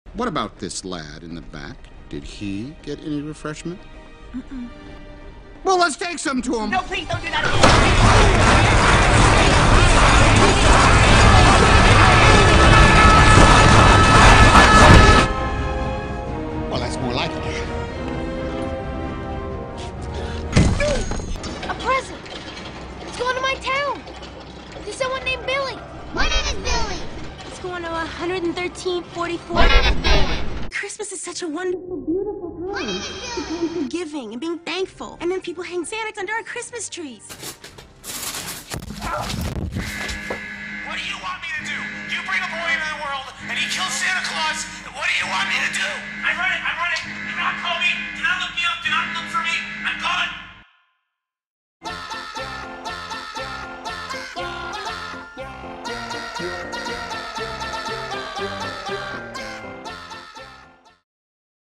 What about this lad in the back? Did he get any refreshment? Mm-mm. Well, let's take some to him. No, please don't do that. Well, that's more like it. A present! It's going to my town! To someone named Billy! What is Billy? It's going to 11344. What is Billy? Christmas is such a wonderful, beautiful time. To come for giving and being thankful. And then people hang Santa under our Christmas trees. What do you want me to do? You bring a boy into the world and he kills Santa Claus. What do you want me to do? I